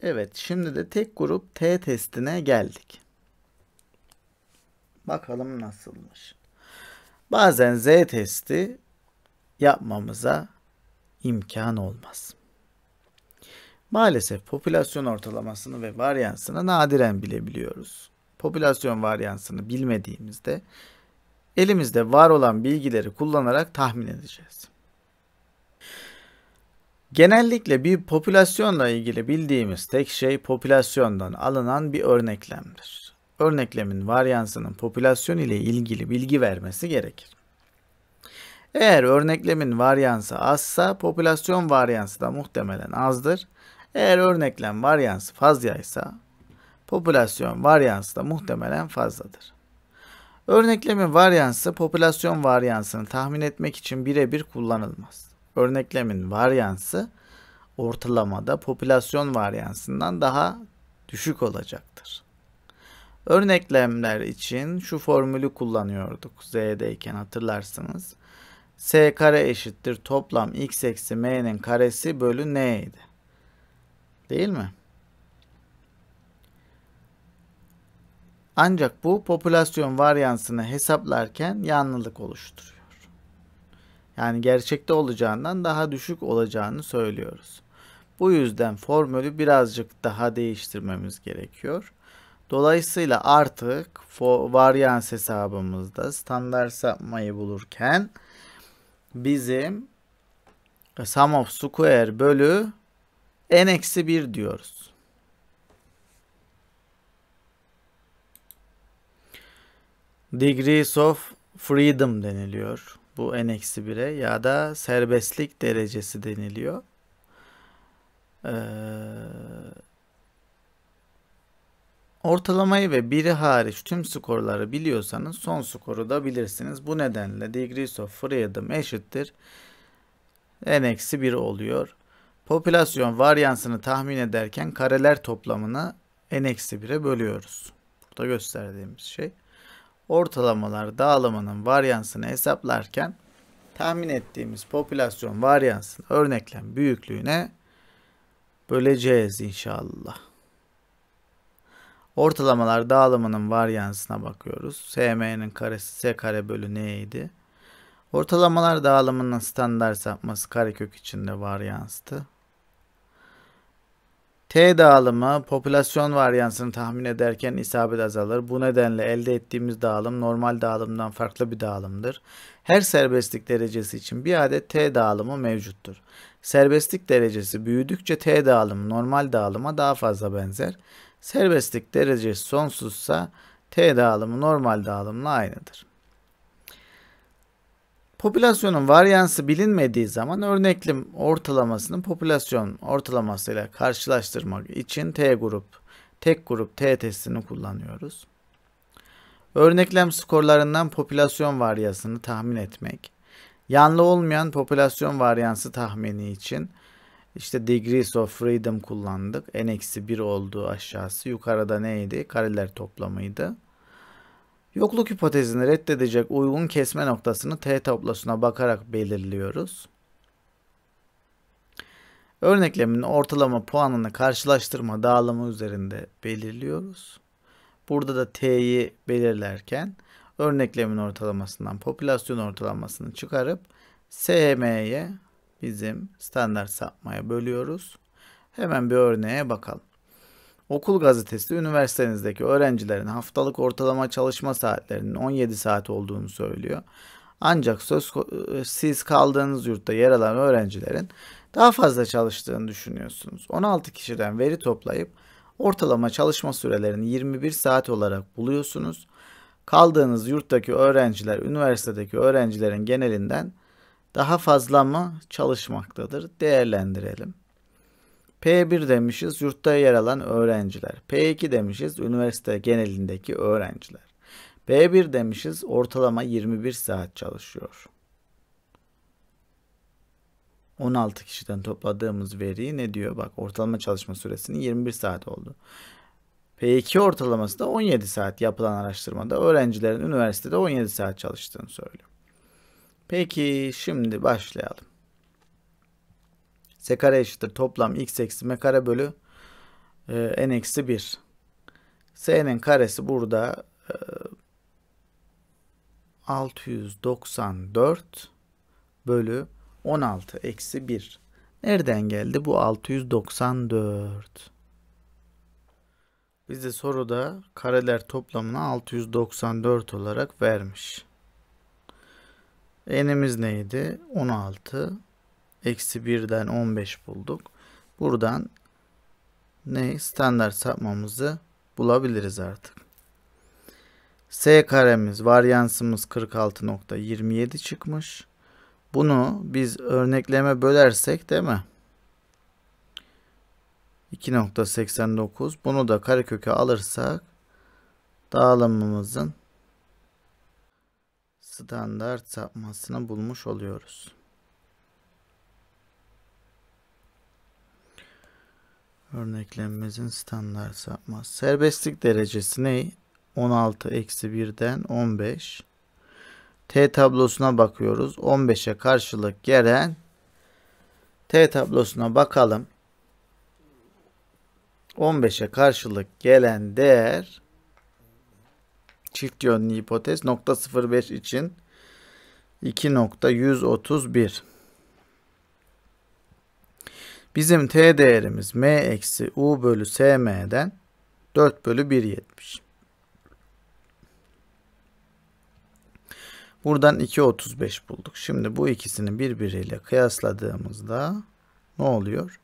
Evet, şimdi de tek grup T testine geldik. Bakalım nasılmış. Bazen Z testi yapmamıza imkan olmaz. Maalesef popülasyon ortalamasını ve varyansını nadiren bilebiliyoruz. Popülasyon varyansını bilmediğimizde elimizde var olan bilgileri kullanarak tahmin edeceğiz. Genellikle bir popülasyonla ilgili bildiğimiz tek şey popülasyondan alınan bir örneklemdir. Örneklemin varyansının popülasyon ile ilgili bilgi vermesi gerekir. Eğer örneklemin varyansı azsa popülasyon varyansı da muhtemelen azdır. Eğer örneklem varyansı fazlaysa popülasyon varyansı da muhtemelen fazladır. Örneklemin varyansı popülasyon varyansını tahmin etmek için birebir kullanılmaz. Örneklemin varyansı ortalamada popülasyon varyansından daha düşük olacaktır. Örneklemler için şu formülü kullanıyorduk Z'deyken hatırlarsınız. S kare eşittir toplam x eksi m'nin karesi bölü n'ydi. Değil mi? Ancak bu popülasyon varyansını hesaplarken yanlılık oluşturuyor. Yani gerçekte olacağından daha düşük olacağını söylüyoruz. Bu yüzden formülü birazcık daha değiştirmemiz gerekiyor. Dolayısıyla artık varyans hesabımızda standart sapmayı bulurken bizim sum of square bölü n-1 diyoruz. Degrees of freedom deniliyor. Bu n-1'e ya da serbestlik derecesi deniliyor. Ortalamayı ve biri hariç tüm skorları biliyorsanız son skoru da bilirsiniz. Bu nedenle degrees of freedom eşittir n-1 oluyor. Popülasyon varyansını tahmin ederken kareler toplamını n-1'e bölüyoruz. Burada gösterdiğimiz şey. Ortalamalar dağılımının varyansını hesaplarken tahmin ettiğimiz popülasyon varyansını örneklem büyüklüğüne böleceğiz inşallah. Ortalamalar dağılımının varyansına bakıyoruz. SM'nin karesi S kare bölü n'ydi. Ortalamalar dağılımının standart sapması karekök içinde varyanstı. T dağılımı popülasyon varyansını tahmin ederken isabet azalır. Bu nedenle elde ettiğimiz dağılım normal dağılımdan farklı bir dağılımdır. Her serbestlik derecesi için bir adet T dağılımı mevcuttur. Serbestlik derecesi büyüdükçe T dağılımı normal dağılıma daha fazla benzer. Serbestlik derecesi sonsuzsa T dağılımı normal dağılımla aynıdır. Popülasyonun varyansı bilinmediği zaman örneklem ortalamasını popülasyon ortalamasıyla karşılaştırmak için tek grup T testini kullanıyoruz. Örneklem skorlarından popülasyon varyansını tahmin etmek. Yanlı olmayan popülasyon varyansı tahmini için işte degrees of freedom kullandık. n-1 olduğu aşağısı. Yukarıda neydi? Kareler toplamıydı. Yokluk hipotezini reddedecek uygun kesme noktasını T tablosuna bakarak belirliyoruz. Örneklemin ortalama puanını karşılaştırma dağılımı üzerinde belirliyoruz. Burada da T'yi belirlerken örneklemin ortalamasından popülasyon ortalamasını çıkarıp SM'ye bizim standart sapmaya bölüyoruz. Hemen bir örneğe bakalım. Okul gazetesi üniversitenizdeki öğrencilerin haftalık ortalama çalışma saatlerinin 17 saat olduğunu söylüyor. Ancak siz kaldığınız yurtta yer alan öğrencilerin daha fazla çalıştığını düşünüyorsunuz. 16 kişiden veri toplayıp ortalama çalışma sürelerini 21 saat olarak buluyorsunuz. Kaldığınız yurttaki öğrenciler üniversitedeki öğrencilerin genelinden daha fazla mı çalışmaktadır? Değerlendirelim. P1 demişiz yurtta yer alan öğrenciler. P2 demişiz üniversite genelindeki öğrenciler. B1 demişiz ortalama 21 saat çalışıyor. 16 kişiden topladığımız veriyi ne diyor? Bak ortalama çalışma süresinin 21 saat oldu. P2 ortalaması da 17 saat yapılan araştırmada öğrencilerin üniversitede 17 saat çalıştığını söylüyor. Peki şimdi başlayalım. S kare eşittir toplam x eksi m kare bölü n-1. S'nin karesi burada 694 bölü 16 eksi 1. Nereden geldi bu 694? Bize soruda kareler toplamını 694 olarak vermiş. N'imiz neydi? 16. Eksi 1'den 15 bulduk. Buradan standart sapmamızı bulabiliriz artık. S karemiz, varyansımız 46.27 çıkmış. Bunu biz örnekleme bölersek değil mi? 2.89. Bunu da kareköke alırsak dağılımımızın standart sapmasını bulmuş oluyoruz. Örneklememizin standart sapması. Serbestlik derecesi ne? 16 eksi 1'den 15. T tablosuna bakıyoruz. 15'e karşılık gelen T tablosuna bakalım. 15'e karşılık gelen değer çift yönlü hipotez 0.05 için 2.131. Bizim T değerimiz M eksi U bölü SM'den 4 bölü 1.70. Buradan 2.35 bulduk. Şimdi bu ikisini birbiriyle kıyasladığımızda ne oluyor?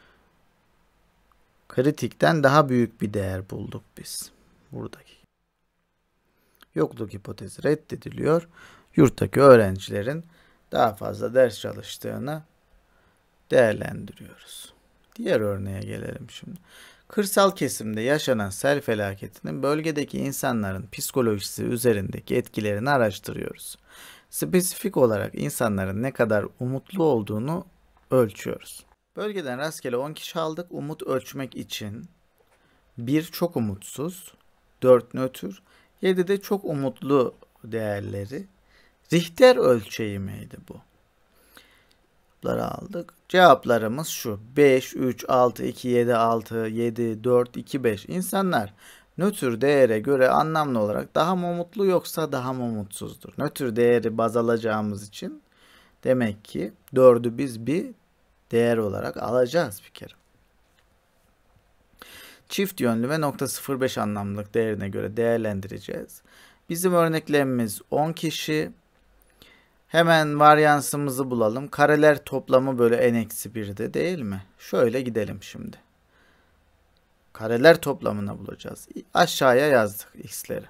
Kritikten daha büyük bir değer bulduk biz. Buradaki. Yokluk hipotezi reddediliyor. Yurttaki öğrencilerin daha fazla ders çalıştığını değerlendiriyoruz. Diğer örneğe gelelim şimdi. Kırsal kesimde yaşanan sel felaketinin bölgedeki insanların psikolojisi üzerindeki etkilerini araştırıyoruz. Spesifik olarak insanların ne kadar umutlu olduğunu ölçüyoruz. Bölgeden rastgele 10 kişi aldık. Umut ölçmek için 1 çok umutsuz, 4 nötr, 7 de çok umutlu değerleri. Richter ölçeğimiydi bu. Bunları aldık. Cevaplarımız şu. 5, 3, 6, 2, 7, 6, 7, 4, 2, 5. İnsanlar nötr değere göre anlamlı olarak daha mı umutlu yoksa daha mı umutsuzdur? Nötr değeri baz alacağımız için demek ki 4'ü biz bir değer olarak alacağız bir kere. Çift yönlü ve 0.05 anlamlılık değerine göre değerlendireceğiz. Bizim örneklemimiz 10 kişi. Hemen varyansımızı bulalım. Kareler toplamı bölü n-1'de değil mi? Şöyle gidelim şimdi. Kareler toplamını bulacağız. Aşağıya yazdık x'leri.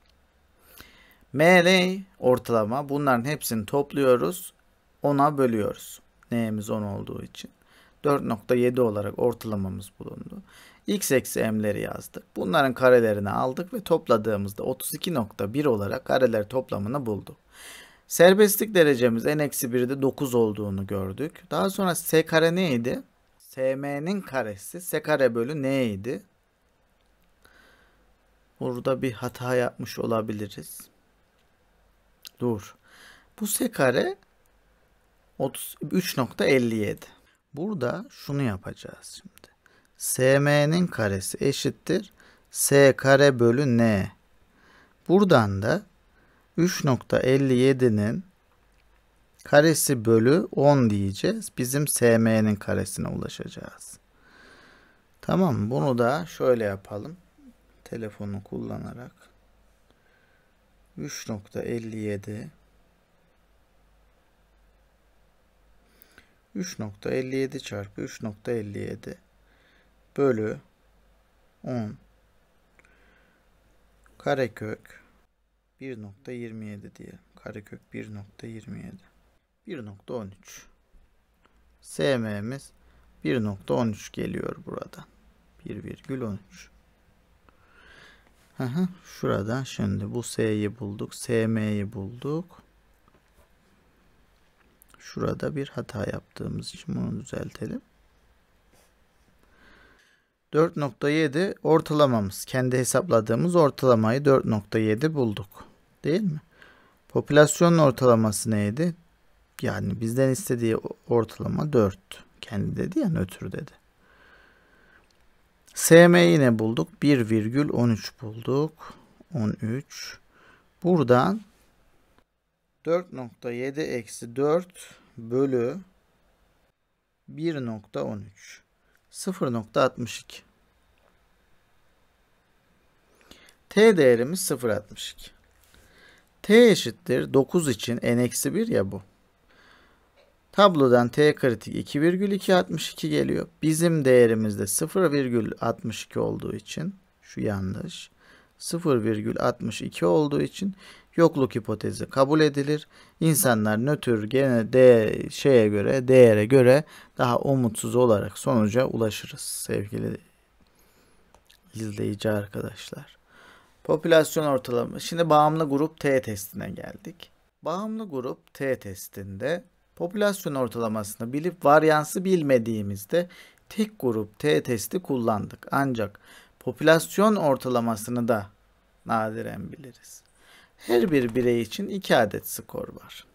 ML ortalama. Bunların hepsini topluyoruz. 10'a bölüyoruz. N'miz 10 olduğu için. 4.7 olarak ortalamamız bulundu. X eksi m'leri yazdık. Bunların karelerini aldık ve topladığımızda 32.1 olarak kareler toplamını bulduk. Serbestlik derecemiz n-1'de 9 olduğunu gördük. Daha sonra S kare neydi? SM'nin karesi S kare bölü neydi? Burada bir hata yapmış olabiliriz. Dur. Bu S kare 3.57. Burada şunu yapacağız şimdi. SM'nin karesi eşittir S kare bölü N. Buradan da 3.57'nin karesi bölü 10 diyeceğiz. Bizim SM'nin karesine ulaşacağız. Tamam, bunu da şöyle yapalım. Telefonu kullanarak 3.57 çarpı 3.57 bölü 10 karekök 1.27 diyelim. Karekök 1.27. 1.13. SM'miz 1.13 geliyor buradan. 1,13. Şuradan şimdi bu S'yi bulduk. SM'yi bulduk. Şurada bir hata yaptığımız için bunu düzeltelim. 4.7 ortalamamız. Kendi hesapladığımız ortalamayı 4.7 bulduk. Değil mi? Popülasyonun ortalaması neydi? Yani bizden istediği ortalama 4. Kendi dedi ya, nötr dedi. SM'yi ne bulduk? 1,13 bulduk. 13. Buradan 4,7 eksi 4 bölü 1,13. 0,62. T değerimiz 0,62. T eşittir 9 için n-1 ya bu. Tablodan T kritik 2,262 geliyor. Bizim değerimiz de 0,62 olduğu için, şu yanlış, 0,62 olduğu için yokluk hipotezi kabul edilir. İnsanlar nötr gene değere göre daha umutsuz olarak sonuca ulaşırız sevgili izleyici arkadaşlar. Popülasyon ortalama. Şimdi bağımlı grup T testine geldik. Bağımlı grup T testinde popülasyon ortalamasını bilip varyansı bilmediğimizde tek grup T testi kullandık. Ancak popülasyon ortalamasını da nadiren biliriz. Her bir birey için 2 adet skor var.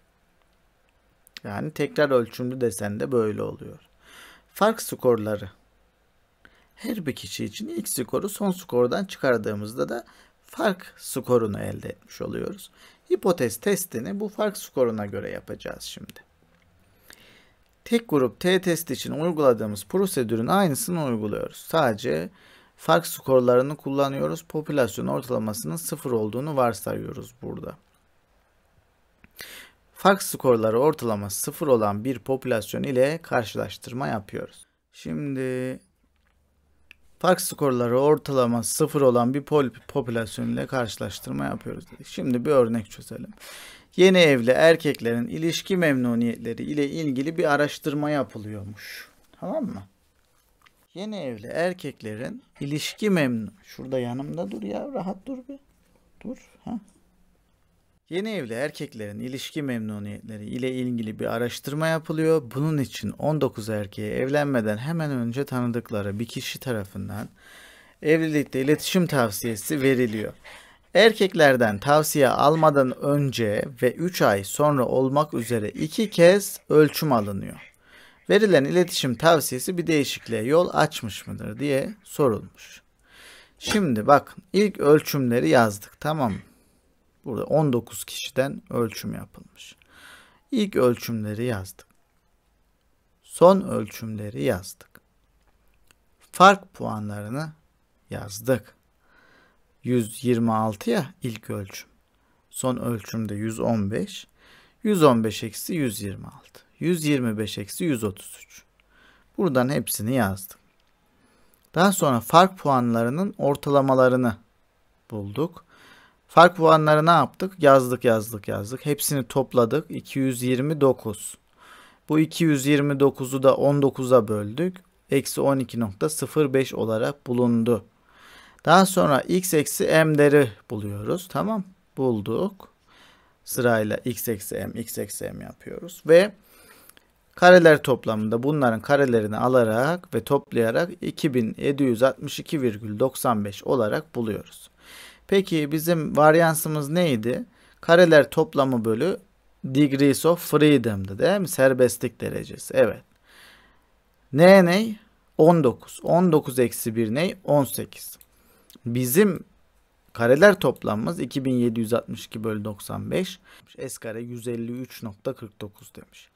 Yani tekrar ölçümlü desen de böyle oluyor. Fark skorları. Her bir kişi için ilk skoru son skordan çıkardığımızda da fark skorunu elde etmiş oluyoruz. Hipotez testini bu fark skoruna göre yapacağız şimdi. Tek grup T testi için uyguladığımız prosedürün aynısını uyguluyoruz. Sadece fark skorlarını kullanıyoruz. Popülasyon ortalamasının 0 olduğunu varsayıyoruz burada. Fark skorları ortalaması 0 olan bir popülasyon ile karşılaştırma yapıyoruz. Şimdi fark skorları ortalaması 0 olan bir popülasyon ile karşılaştırma yapıyoruz dedik. Şimdi bir örnek çözelim. Yeni evli erkeklerin ilişki memnuniyetleri ile ilgili bir araştırma yapılıyormuş. Tamam mı? Yeni evli erkeklerin ilişki Şurada yanımda dur ya, rahat dur bir. Dur. Ha. Yeni evli erkeklerin ilişki memnuniyetleri ile ilgili bir araştırma yapılıyor. Bunun için 19 erkeğe evlenmeden hemen önce tanıdıkları bir kişi tarafından evlilikte iletişim tavsiyesi veriliyor. Erkeklerden tavsiye almadan önce ve 3 ay sonra olmak üzere 2 kez ölçüm alınıyor. Verilen iletişim tavsiyesi bir değişikliğe yol açmış mıdır diye sorulmuş. Şimdi bakın, ilk ölçümleri yazdık, tamam mı? Burada 19 kişiden ölçüm yapılmış. İlk ölçümleri yazdık. Son ölçümleri yazdık. Fark puanlarını yazdık. 126 ya ilk ölçüm. Son ölçümde 115. 115 eksi 126. 125 eksi 133. Buradan hepsini yazdık. Daha sonra fark puanlarının ortalamalarını bulduk. Fark puanları ne yaptık? Yazdık. Hepsini topladık. 229. Bu 229'u da 19'a böldük. Eksi 12,05 olarak bulundu. Daha sonra x eksi m'leri buluyoruz. Tamam. Bulduk. Sırayla x eksi m yapıyoruz. Ve kareler toplamında bunların karelerini alarak ve toplayarak 2762,95 olarak buluyoruz. Peki bizim varyansımız neydi? Kareler toplamı bölü degrees of freedom'dı değil mi? Serbestlik derecesi. Evet. Ne? 19. 19 eksi 1 ne? 18. Bizim kareler toplamımız 2762 bölü 95. S kare 153,49 demiş.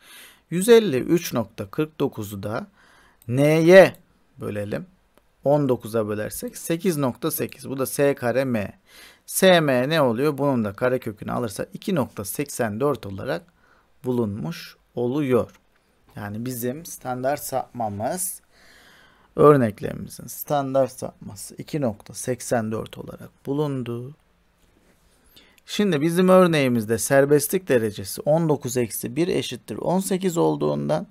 153,49'u da n'ye bölelim. 19'a bölersek 8,8. Bu da s kare m. Sm ne oluyor? Bunun da karekökünü alırsa 2,84 olarak bulunmuş oluyor. Yani bizim standart sapmamız, örneklerimizin standart sapması 2,84 olarak bulundu. Şimdi bizim örneğimizde serbestlik derecesi 19 eksi 1 eşittir 18 olduğundan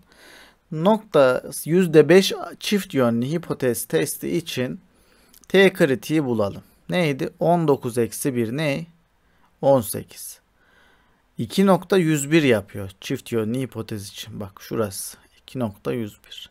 %5 çift yönlü hipotez testi için T kritiği bulalım. Neydi? 19 eksi 1 ne? 18. 2,101 yapıyor çift yönlü hipotez için. Bak şurası 2,101.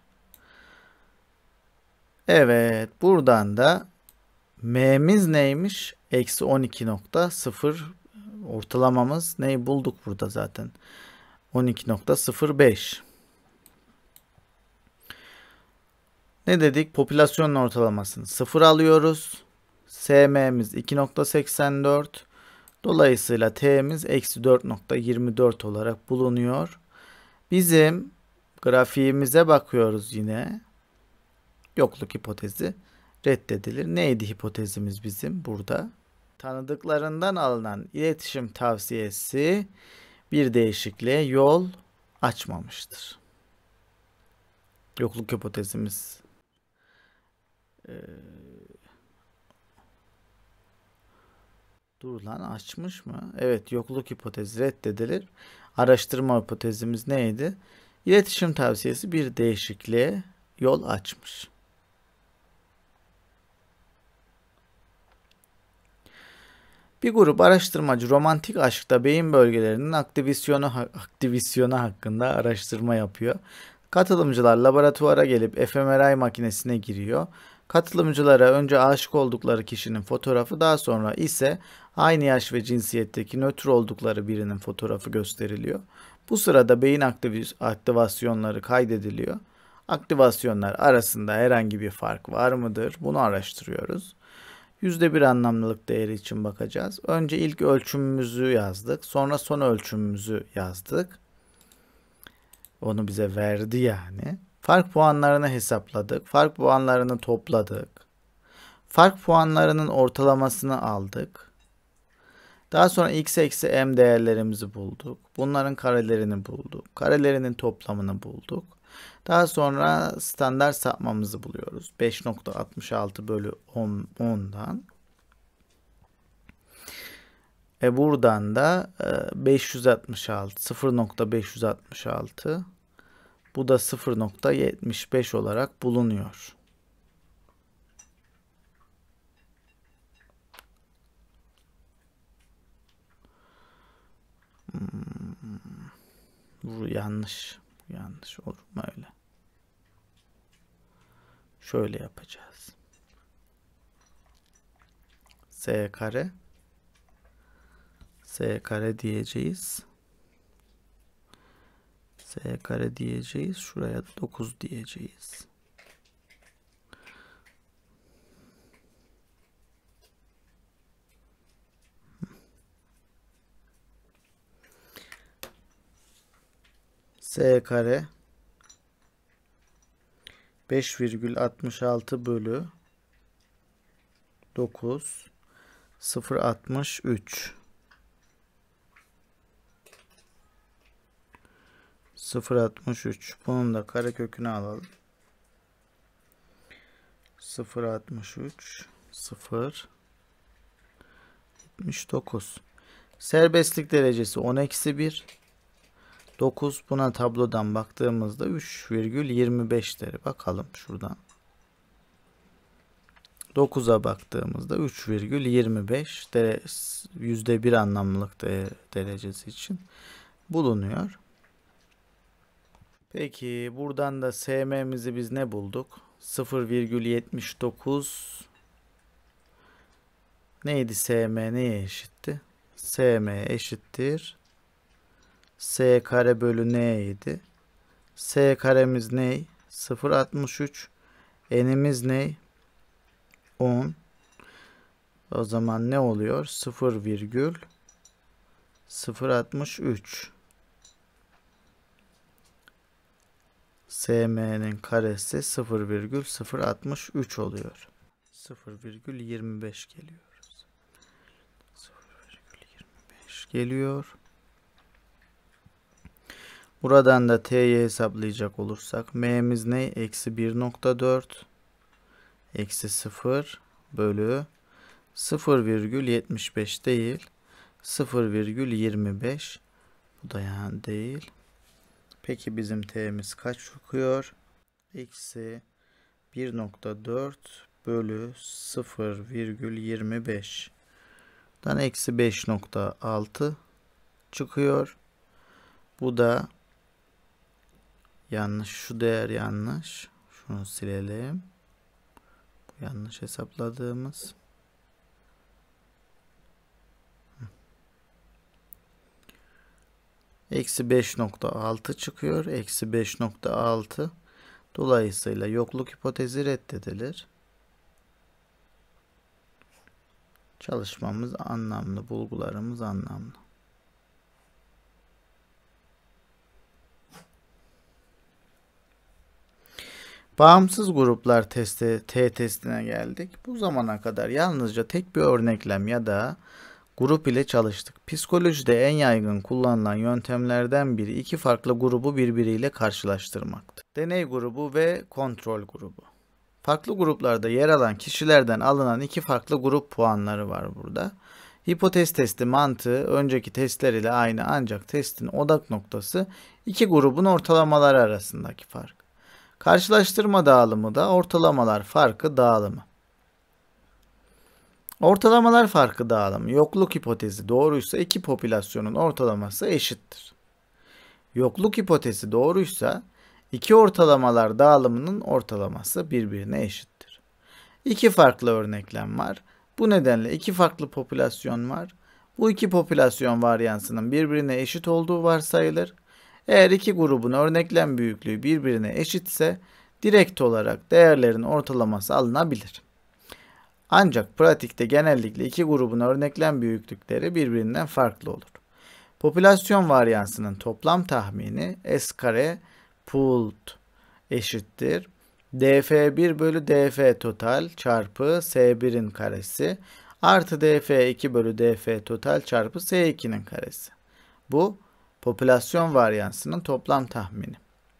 Evet, buradan da m'miz neymiş? Eksi 12,0. Ortalamamız neyi bulduk burada zaten? 12,05. Ne dedik? Popülasyonun ortalamasını 0 alıyoruz. SM'miz 2.84. Dolayısıyla T'miz eksi 4.24 olarak bulunuyor. Bizim grafiğimize bakıyoruz yine. Yokluk hipotezi reddedilir. Neydi hipotezimiz bizim burada? Tanıdıklarından alınan iletişim tavsiyesi bir değişikliğe yol açmamıştır. Yokluk hipotezimiz dur lan açmış mı? Evet, yokluk hipotezi reddedilir. Araştırma hipotezimiz neydi? İletişim tavsiyesi bir değişikliğe yol açmış. Bir grup araştırmacı romantik aşkta beyin bölgelerinin aktivasyonu hakkında araştırma yapıyor. Katılımcılar laboratuvara gelip fMRI makinesine giriyor. Katılımcılara önce aşık oldukları kişinin fotoğrafı, daha sonra ise aynı yaş ve cinsiyetteki nötr oldukları birinin fotoğrafı gösteriliyor. Bu sırada beyin aktivasyonları kaydediliyor. Aktivasyonlar arasında herhangi bir fark var mıdır? Bunu araştırıyoruz. %1 anlamlılık değeri için bakacağız. Önce ilk ölçümümüzü yazdık. Sonra son ölçümümüzü yazdık. Onu bize verdi yani. Fark puanlarını hesapladık. Fark puanlarını topladık. Fark puanlarının ortalamasını aldık. Daha sonra x eksi m değerlerimizi bulduk. Bunların karelerini bulduk. Karelerinin toplamını bulduk. Daha sonra standart sapmamızı buluyoruz. 5.66 bölü 10'dan. Buradan da 566, 0.566, bu da 0.75 olarak bulunuyor. Bu yanlış. Yanlış olur mu öyle? Şöyle yapacağız. S kare diyeceğiz. S kare diyeceğiz. Şuraya 9 diyeceğiz. S kare 5,66 bölü 9 0,63 0,63. Bunun da karekökünü alalım. 0,63 0,79. Serbestlik derecesi 10-1. 9, buna tablodan baktığımızda 3,25'leri bakalım şuradan. 9'a baktığımızda 3,25 %1 anlamlılık derecesi için bulunuyor. Peki buradan da SM'mizi biz ne bulduk? 0,79 neydi? SM neye eşitti? SM eşittir S kare bölü neydi? S karemiz ne? 0,63. N'imiz ne? 10. O zaman ne oluyor? 0,063. SM'nin karesi 0,063 oluyor. 0,25 geliyor. 0,25 geliyor. Buradan da T'yi hesaplayacak olursak M'miz ne? Eksi 1.4 eksi 0 bölü 0,75 değil 0,25. Bu da yani değil. Peki bizim T'miz kaç çıkıyor? Eksi 1.4 bölü 0,25. Dan eksi 5.6 çıkıyor. Bu da yanlış. Şu değer yanlış. Şunu silelim. Bu yanlış hesapladığımız. Eksi 5.6 çıkıyor. Eksi 5.6. Dolayısıyla yokluk hipotezi reddedilir. Çalışmamız anlamlı, bulgularımız anlamlı. Bağımsız gruplar testi, T testine geldik. Bu zamana kadar yalnızca tek bir örneklem ya da grup ile çalıştık. Psikolojide en yaygın kullanılan yöntemlerden biri iki farklı grubu birbiriyle karşılaştırmaktır. Deney grubu ve kontrol grubu. Farklı gruplarda yer alan kişilerden alınan iki farklı grup puanları var burada. Hipotez testi mantığı önceki testler ile aynı ancak testin odak noktası iki grubun ortalamaları arasındaki fark. Karşılaştırma dağılımı da ortalamalar farkı dağılımı. Ortalamalar farkı dağılımı yokluk hipotezi doğruysa iki popülasyonun ortalaması eşittir. Yokluk hipotezi doğruysa iki ortalamalar dağılımının ortalaması birbirine eşittir. İki farklı örneklem var. Bu nedenle iki farklı popülasyon var. Bu iki popülasyon varyansının birbirine eşit olduğu varsayılır. Eğer iki grubun örneklem büyüklüğü birbirine eşitse direkt olarak değerlerin ortalaması alınabilir. Ancak pratikte genellikle iki grubun örneklem büyüklükleri birbirinden farklı olur. Popülasyon varyansının toplam tahmini S kare pooled eşittir df1 bölü df total çarpı s1'in karesi artı df2 bölü df total çarpı s2'nin karesi. Bu popülasyon varyansının toplam tahmini.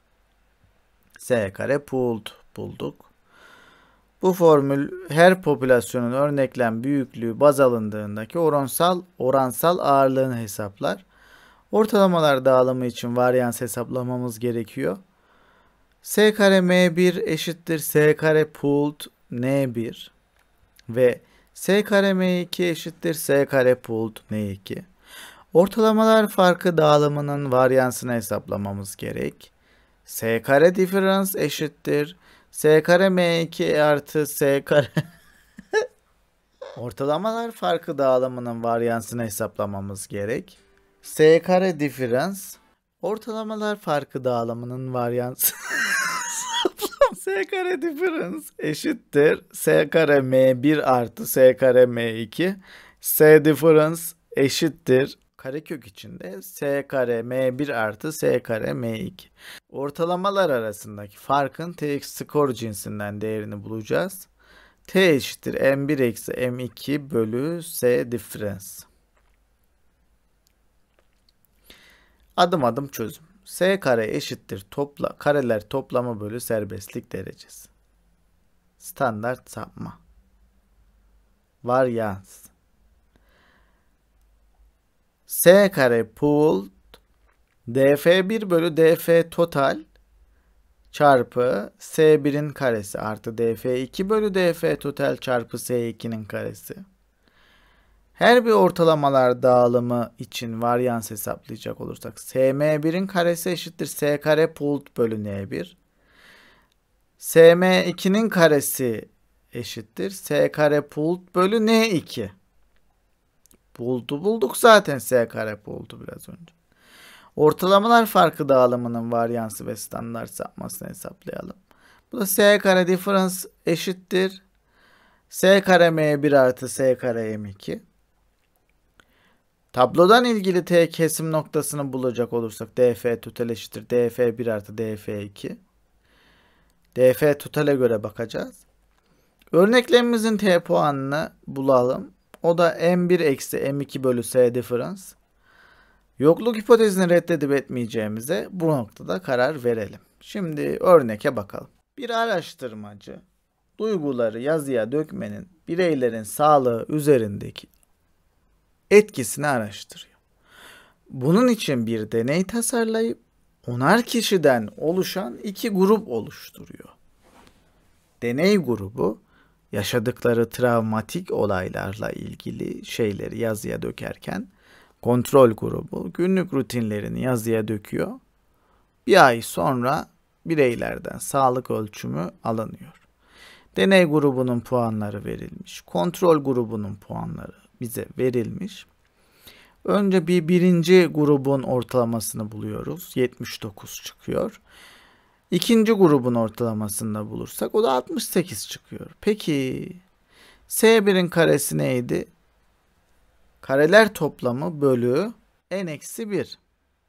S kare pooled bulduk. Bu formül her popülasyonun örneklem büyüklüğü baz alındığındaki oransal ağırlığını hesaplar. Ortalamalar dağılımı için varyans hesaplamamız gerekiyor. S kare M1 eşittir S kare pooled N1 ve S kare M2 eşittir S kare pooled N2. Ortalamalar farkı dağılımının varyansını hesaplamamız gerek. S kare difference eşittir S kare M2 artı S kare ortalamalar farkı dağılımının varyansını hesaplamamız gerek. S kare difference ortalamalar farkı dağılımının varyansı S kare difference eşittir S kare M1 artı S kare M2. S difference eşittir karekök içinde S kare M1 artı S kare M2. Ortalamalar arasındaki farkın Tx skor cinsinden değerini bulacağız. T eşittir M1 eksi M2 bölü S difference. Adım adım çözüm. S kare eşittir kareler toplamı bölü serbestlik derecesi. Standart sapma. Varyans. S kare pooled df1 bölü df total çarpı s1'in karesi artı df2 bölü df total çarpı s2'nin karesi. Her bir ortalamalar dağılımı için varyans hesaplayacak olursak sm1'in karesi eşittir s kare pooled bölü n1. sm2'nin karesi eşittir s kare pooled bölü n2. Bulduk zaten S kare pool'du biraz önce. Ortalamalar farkı dağılımının varyansı ve standart sapmasını hesaplayalım. Bu da S kare difference eşittir S kare M1 artı S kare M2. Tablodan ilgili T kesim noktasını bulacak olursak df total eşittir df1 artı df2. df totale göre bakacağız. Örneklemimizin T puanını bulalım. O da M1 eksi M2 bölü S difference. Yokluk hipotezini reddedip etmeyeceğimize bu noktada karar verelim. Şimdi örneke bakalım. Bir araştırmacı duyguları yazıya dökmenin bireylerin sağlığı üzerindeki etkisini araştırıyor. Bunun için bir deney tasarlayıp 10'ar kişiden oluşan iki grup oluşturuyor. Deney grubu yaşadıkları travmatik olaylarla ilgili şeyleri yazıya dökerken kontrol grubu günlük rutinlerini yazıya döküyor. Bir ay sonra bireylerden sağlık ölçümü alınıyor. Deney grubunun puanları verilmiş. Kontrol grubunun puanları bize verilmiş. Önce birinci grubun ortalamasını buluyoruz. 79 çıkıyor. İkinci grubun ortalamasını bulursak o da 68 çıkıyor. Peki S1'in karesi neydi? Kareler toplamı bölü n-1.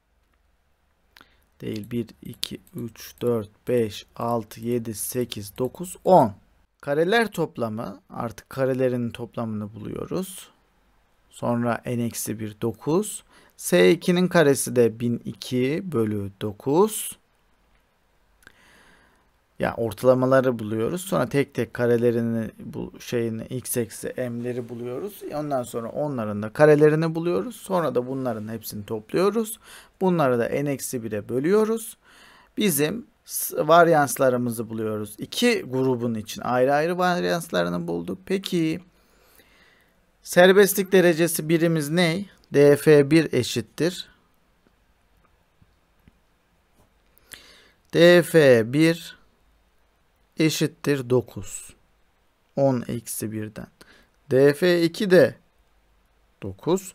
Değil 1, 2, 3, 4, 5, 6, 7, 8, 9, 10. Kareler toplamı, artık karelerin toplamını buluyoruz. Sonra n-1 9. S2'nin karesi de 1002 bölü 9. Ya ortalamaları buluyoruz. Sonra tek tek karelerini x eksi m'leri buluyoruz. Ondan sonra onların da karelerini buluyoruz. Sonra da bunların hepsini topluyoruz. Bunları da n-1'e bölüyoruz. Bizim varyanslarımızı buluyoruz. İki grubun için ayrı ayrı varyanslarını bulduk. Peki serbestlik derecesi birimiz ne? df1 eşittir. df1 eşittir 9. 10 eksi 1'den. df2 de 9.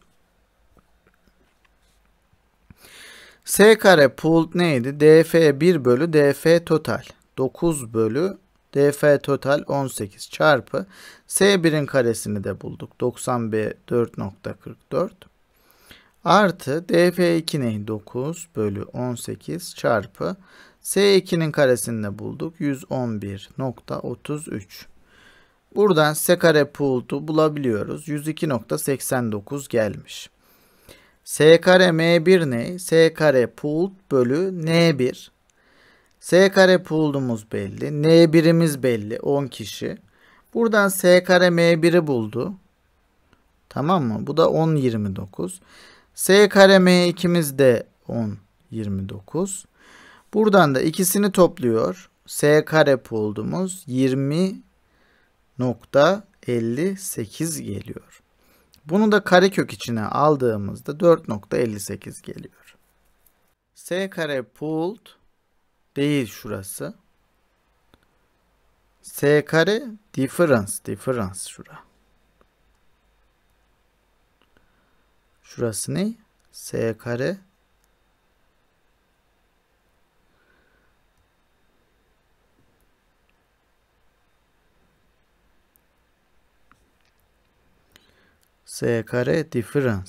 S kare pooled neydi? df1 bölü df total. 9 bölü df total 18 çarpı S1'in karesini de bulduk. 94.44 artı df2 neydi? 9 bölü 18 çarpı S2'nin karesini de bulduk. 111.33. Buradan S kare pooled'u bulabiliyoruz. 102.89 gelmiş. S kare M1 ne? S kare pooled bölü N1. S kare pooled'umuz belli. N1'imiz belli. 10 kişi. Buradan S kare M1'i buldu. Tamam mı? Bu da 10,29. S kare M2'miz de 10,29. Buradan da ikisini topluyor. S kare pooled'umuz 20,58 geliyor. Bunu da karekök içine aldığımızda 4,58 geliyor. S kare pooled değil şurası. S kare difference şura. Şurası ne? S kare S kare difference.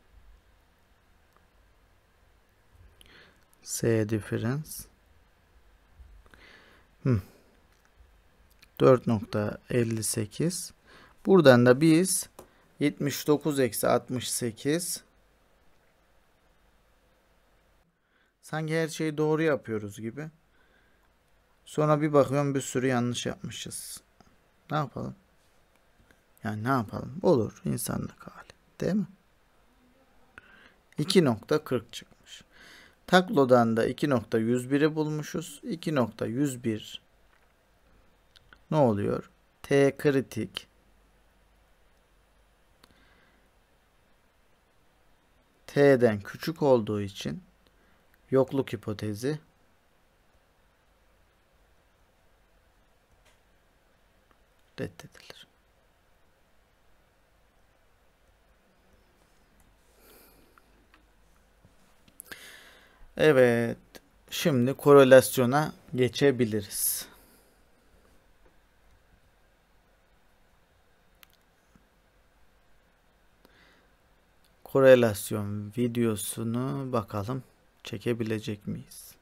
S difference. 4,58. Buradan da biz 79 eksi 68. Sanki her şeyi doğru yapıyoruz gibi. Sonra bir bakıyorum bir sürü yanlış yapmışız. Ne yapalım? Yani ne yapalım? Olur insanlık hali. Değil mi? 2,40 çıkmış. Tablodan da 2,101'i bulmuşuz. 2,101 ne oluyor? T kritik T'den küçük olduğu için yokluk hipotezi reddedilir. Evet. Şimdi korelasyona geçebiliriz. Korelasyon videosunu bakalım çekebilecek miyiz?